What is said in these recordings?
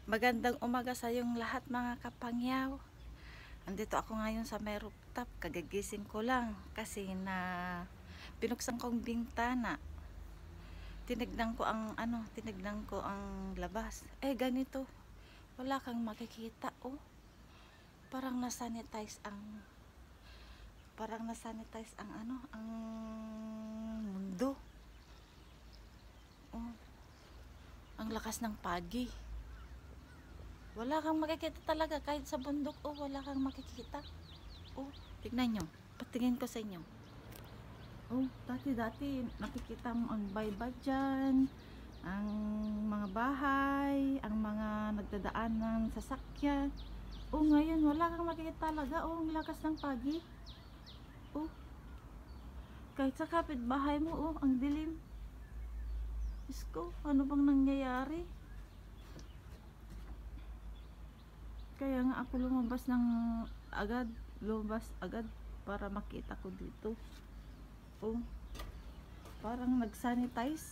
Magandang umaga sa yung lahat mga kapangyaw. Andito ako ngayon sa may rooftop. Kagagising ko lang kasi na pinuksan kong bintana. Tinignan ko ang labas. Ganito. Wala kang makikita oh. Parang na-sanitize ang mundo. Oh. Ang lakas ng pagi. Wala kang makikita talaga kahit sa bundok. Wala kang makikita. Tignan nyo. Patingin ko sa inyo. Dati nakikita mo ang baybay dyan, ang mga bahay, ang mga nagdadaan ng sasakyan. Ngayon wala kang makikita talaga. Ang lakas ng pagi. Kahit sa kapitbahay mo, ang dilim. Diyos ko, ano bang nangyayari? Kaya nga ako lumabas agad para makita ko dito. Parang nag-sanitize.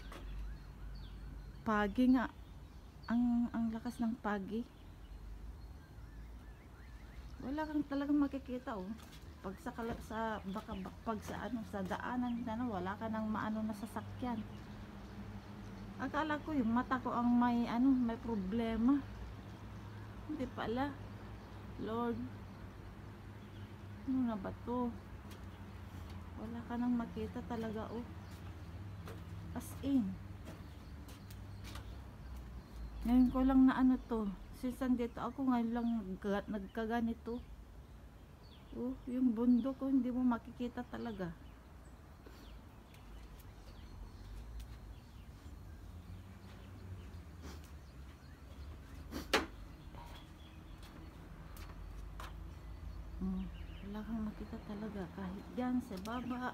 Pagi nga. Ang lakas ng pagi. Wala kang talagang makikita Pag sa daanan wala ka nang maano na sasakyan. Akala ko yung mata ko ang may problema. Hindi pala. Lord, ano na ba to? Wala ka nang makita talaga as in. Ngayon ko lang na since dito ako ngayon lang nagkaganito. Yung bundok hindi mo makikita talaga. Wala kang makita talaga kahit dyan sa baba.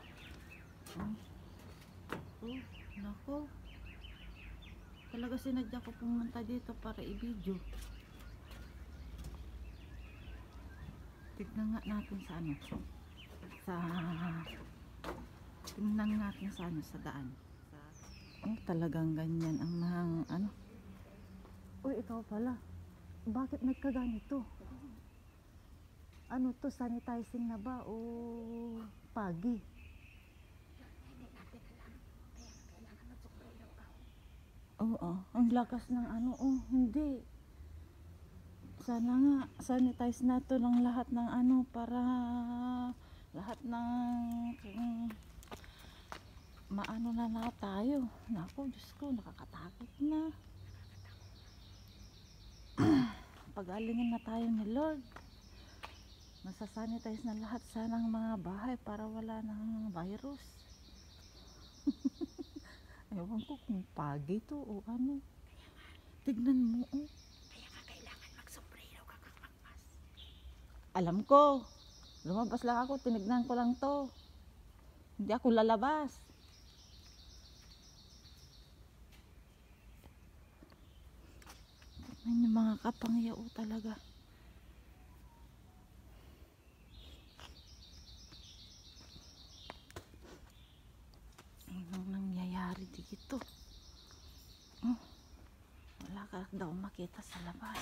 Nako, talaga sinadya ko pumunta dito para i-video. Tignan nga natin tignan natin sa daan. Talagang ganyan ang mga ikaw pala, bakit nagkaganito? To, sanitizing na ba o pagi? Ang lakas ng hindi. Sana nga sanitize na to ng lahat ng para lahat ng maano na tayo. Naku, Diyos ko, nakakatakot na. Pagalingin na tayo ni Lord. Nasa-sanitize na lahat sanang mga bahay para wala ng virus. Ewan ko kung pagi to o ano. Tignan mo Kaya ka kailangan mag-sombrero ka kang magpas. Alam ko. Lumabas lang ako, tinignan ko lang to. Hindi ako lalabas. Tignan yung mga kapangyaw talaga. Anong nangyayari dito? Wala ka daw makita sa labas.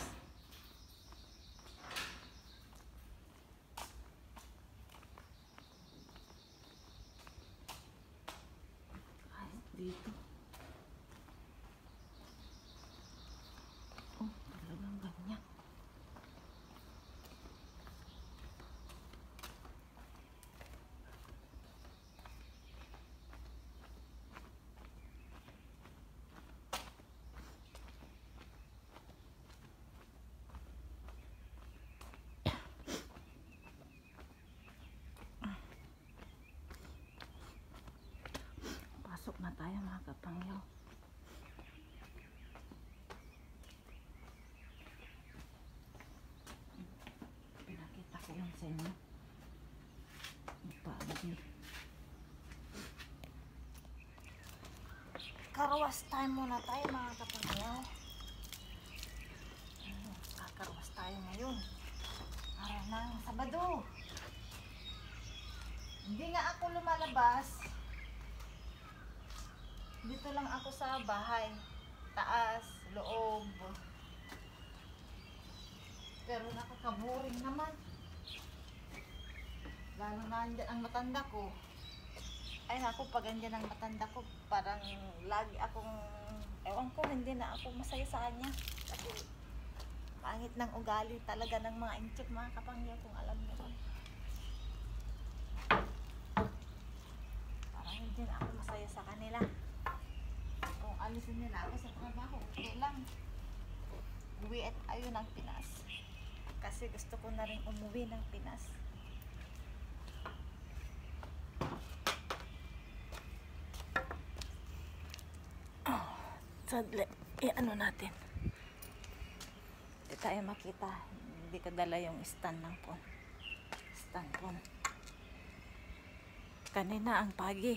Kahit dito. Talagang ganyan. Pasok na tayo mga kapangyaw. Pinakita ko lang sa inyo. Karawas time muna tayo mga kapangyaw. Kakarowas tayo ngayon. Araw ng Sabado. Hindi nga ako lumalabas. Dito lang ako sa bahay. Taas, loob. nandyan ang matanda ko, ay naku, pag andyan ang matanda ko, parang lagi akong, ewan ko, hindi na ako masaya sa kanya. Kasi pangit ng ugali talaga ng mga inchik, mga kapangyo, kung alam niyo ba. Parang hindi na ako masaya sa kanila. Kung alisin nila ako sa trabaho, okay lang. Uwi at ayun ng Pinas. Kasi gusto ko na rin umuwi ng Pinas. Sadli, ano natin. Hindi tayo makita. Hindi ko dala yung stand ng phone. Stand phone. Kanina ang pagi.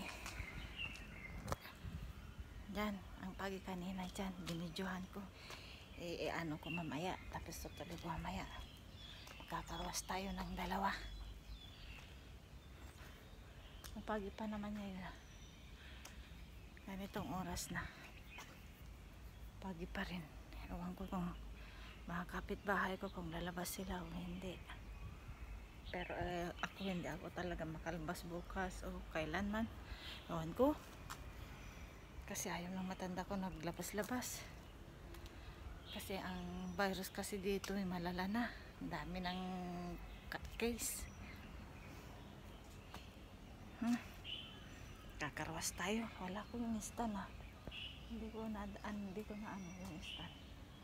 Diyan, ang pagi kanina dyan. Binidyohan ko. Ano ko mamaya. Tapos tutuloy ko mamaya. Magkakaroas tayo ng dalawa. Ang pagi pa naman niya yun. Ganitong oras na. Pagi pa rin. Ewan ko kung mga kapitbahay ko kung lalabas sila o hindi. Pero ako hindi ako talaga makalabas bukas o kailanman. Ewan ko. Kasi ayaw ng matanda ko naglabas-labas. Kasi ang virus kasi dito ay malala na. Ang dami ng case. Kakarwas tayo. Wala ko yung stand ah. Hindi ko na ano yung stand.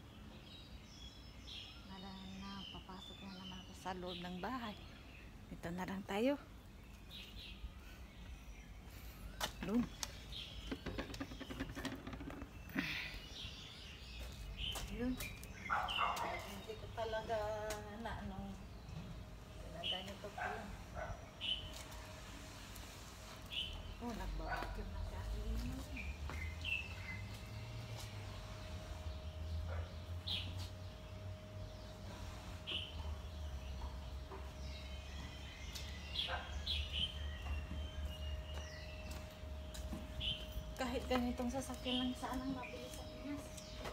Na papasok na naman ako sa loob ng bahay. Dito na lang tayo. Doon. Yun. Hindi ko talaga na anong ganito pala. Oh, nagbabakim na siya. Kahit ganitong sasakyan lang saan ang mabilis sa Pinas.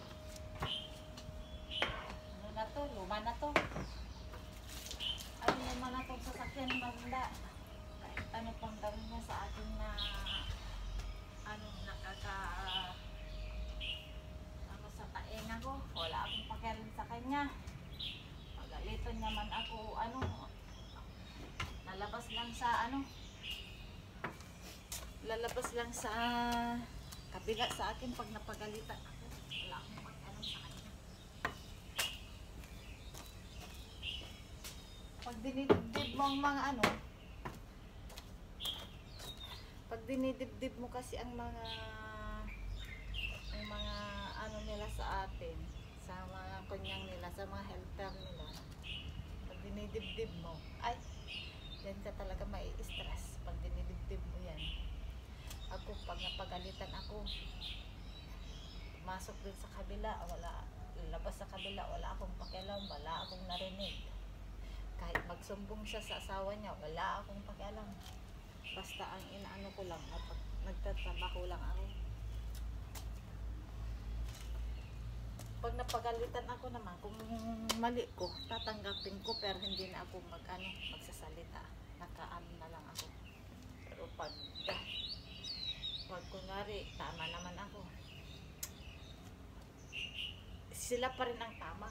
Ano na to? Luma na to. Ay, luma na tong sasakyan maganda. Kahit ano pang gawin niya sa akin na ano, ako sa taenga ko. Wala akong pakialam sa kanya. Pagaliton niya man ako, ano, lalabas lang sa ano, lalabas lang sa kabila sa akin pag napagalitan ako. Wala akong pag-alam sa kanya. Pag dinidibdib mo ang mga ano, pag dinidibdib mo kasi ang mga ano nila sa atin, sa mga kunyang nila, sa mga helper nila, pag dinidibdib mo, ay, yan ka talaga may stress pag dinidibdib mo yan. Ako, pag napagalitan ako, pumasok dun sa kabila, wala, labas sa kabila, wala akong pakialam, wala akong narinig. Kahit magsumbong siya sa asawa niya, wala akong pakialam. Basta ang inaano ko lang, nagtatrabaho lang ako. Pag napagalitan ako naman, kung mali ko, tatanggapin ko, pero hindi na ako magsasalita. Nakaano na lang ako. Pero pag kunwari, tama naman ako, sila pa rin ang tama.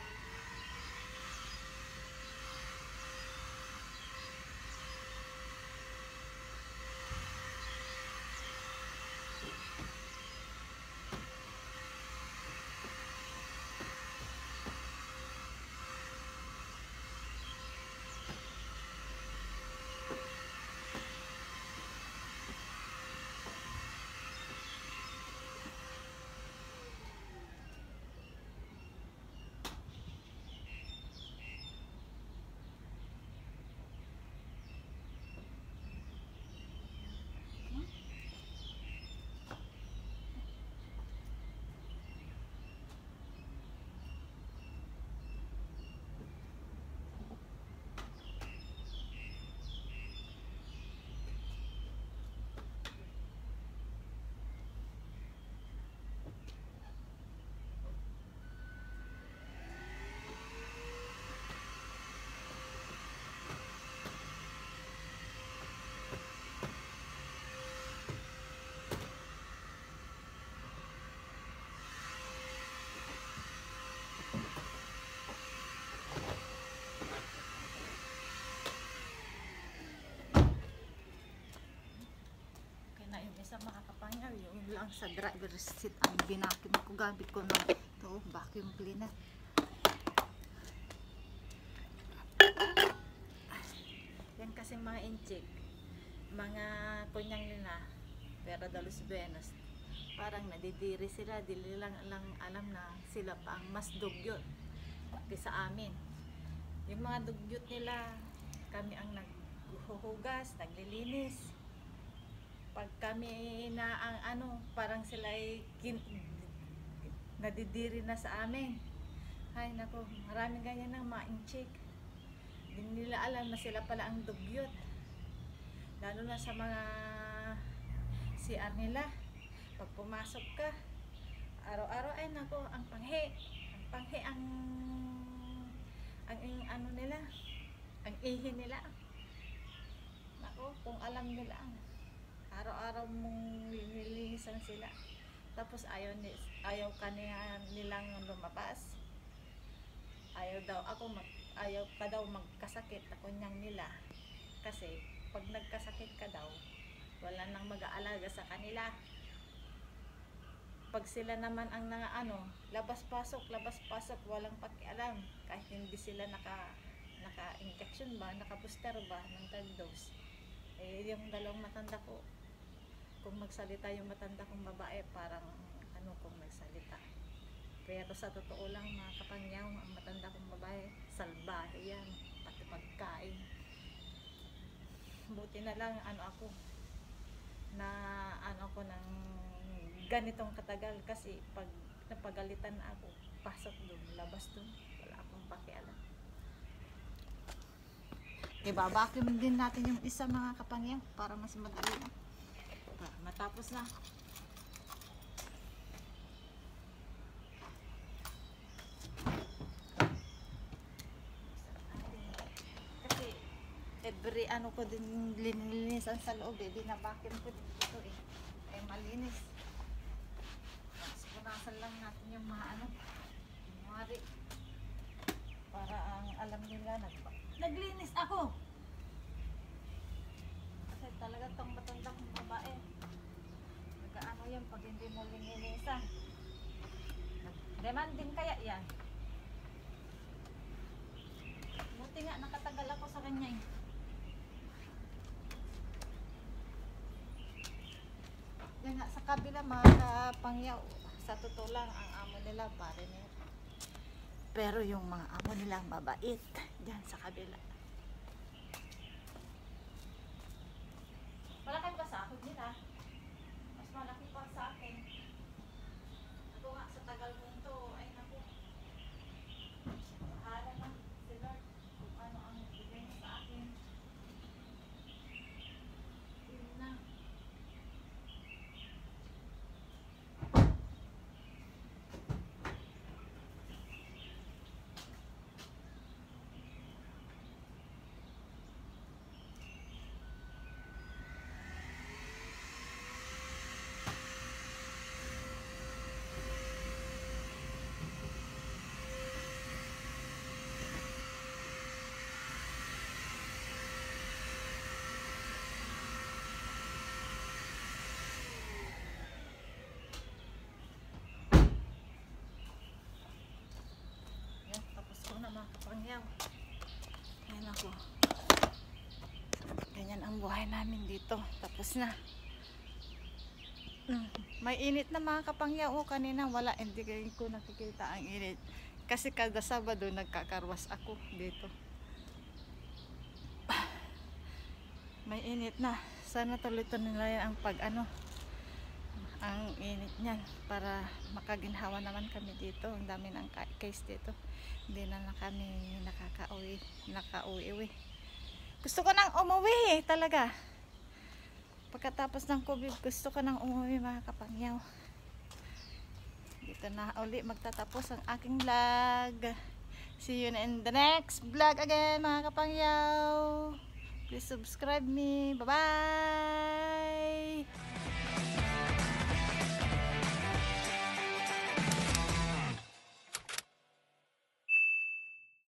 lang sa driver seat ang binakim ko. Gamit ko ng ito, vacuum cleaner. Yan kasi mga inchik, mga kunyang nila, pero dalos buenos, parang nadidiri sila, dili lang alam na sila pa ang mas dugyot kaysa amin. Yung mga dugyot nila, kami ang naghuhugas, naglilinis. Pag kami na ang parang sila ay nadidiri na sa amin. Ay nako, maraming ganyan ng mga inchik. Hindi nila alam na sila pala ang dugyot. Lalo na sa mga CR nila. Pag pumasok ka, araw-araw ay nako, ang panghe ang ano nila, ang ihi nila. Nako, kung alam nila, araw-araw mong linilisan sila. Tapos ayaw nilang lumabas. Ayaw ka daw magkasakit na kunyang nila. Kasi pag nagkasakit ka daw, wala nang mag-aalaga sa kanila. Pag sila naman ang labas-pasok, walang pakialam. Kahit hindi sila naka-injection ba, naka-booster ba ng third dose. Eh, yung dalawang matanda ko, kung magsalita yung matanda kong babae, parang kung magsalita. Pero sa totoo lang, mga kapangyaw, ang matanda kong babae, salbahe yan, pati pagkain. Buti na lang, ako ng ganitong katagal, kasi pag napagalitan na ako, pasok doon, labas doon, wala akong pakialam. Ibabacuum din natin yung isa, mga kapangyaw, para mas madali na. Matapos na. Kasi every ko din linilisan sa loob, binabacuum ko din ito ay malinis. Punasan lang natin yung mga para ang alam nila naglinis ako. Kasi talaga tong matanda kong babae, yan pag hindi mo linilisan. Demanding kaya yan. Buti nga nakatagal ako sa kanya eh. Yan nga sa kabila, mga kapangyaw, sa totoo lang ang amo nila foreigner. Pero yung mga amo nilang mabait diyan sa kabila. Malaki ba sa ako nila? Mas malaki pa sa akin. Ako nga sa tagal mo ito, ay naku. Bahala na si Lord kung ano ang bigay niya sa akin. Yun na. Mga kapangyaw, ayan ako, ganyan ang buhay namin dito. Tapos na. May init na, mga kapangyaw. Kanina wala, hindi ko nakikita ang init kasi kada Sabado nagkakarwas ako dito. May init na. Sana tuloy-tuloy nila yan ang ang init niyan para makaginhawa naman kami dito. Ang dami ng case dito. Hindi na kami nakauwi. Gusto ko nang umuwi talaga. Pagkatapos ng COVID, gusto ko nang umuwi, mga kapangyaw. Dito na uli magtatapos ang aking vlog. See you in the next vlog again, mga kapangyaw. Please subscribe me. Bye-bye!